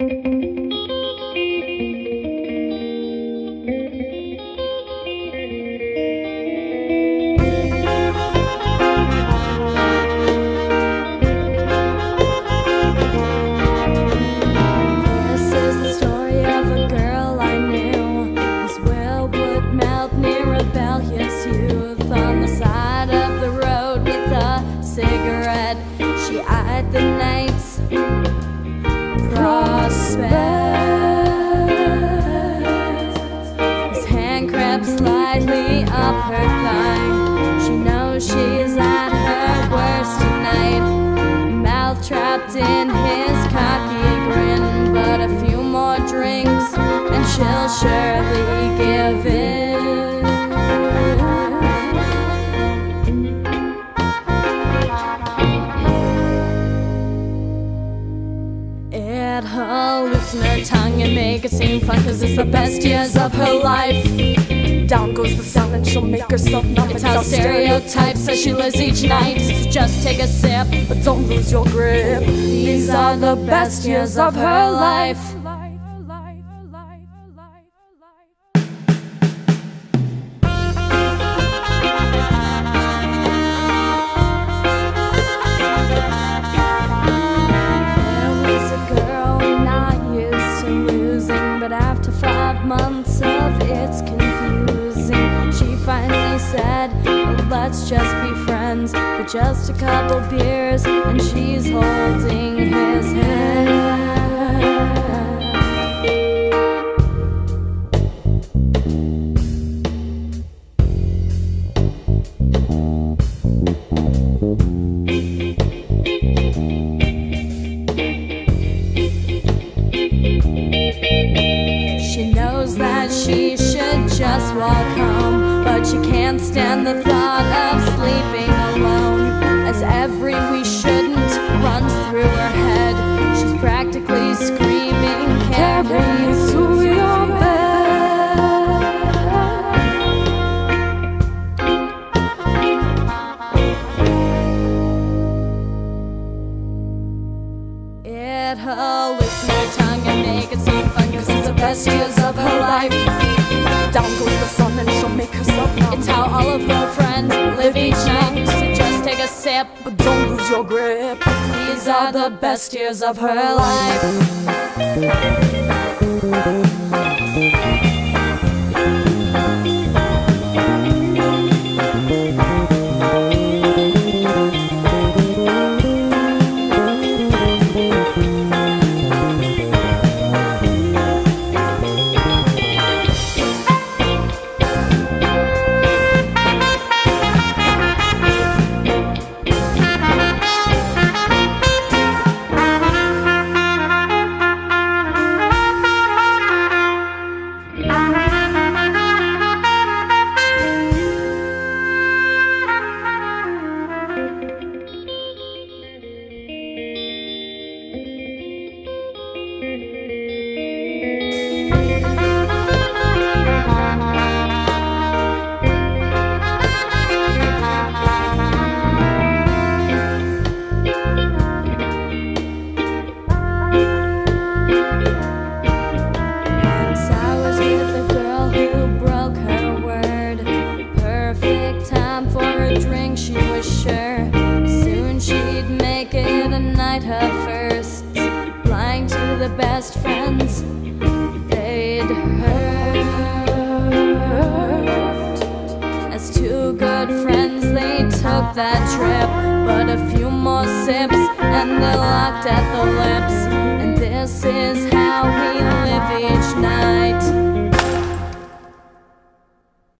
Rebellious youth on the side of the road with a cigarette. She eyed the night's prospect. His hand crept slyly up her thigh. She knows she's at her worst tonight, mouth trapped in his cocky grin. But a few more drinks and she'll surely give in. It hallucinates her tongue and make it seem fun, cause it's the best years of her life. Down goes the sound and she'll make herself numb. It's how stereotypes as she lives each night. So just take a sip, but don't lose your grip. These are the best years of her life. But after 5 months of it's confusing, she finally said, well, let's just be friends for just a couple beers, and she's holding his hand. She knows that she should just walk home, but she can't stand the thought of sleeping alone, as every "we shouldn't" runs through her head. She's practically screaming, carry me to your bed. It hallucinates her tongue and make it seem fun, cause it's the best years of her life. Down goes the sun and she'll make herself numb. It's how all of her friends live each night. So just take a sip, but don't lose your grip. These are the best years of her life. She was sure soon she'd make it a night her first, lying to the best friends they'd hurt. As two good friends they took that trip, but a few more sips and they're locked at the lips. And this is how we live each night.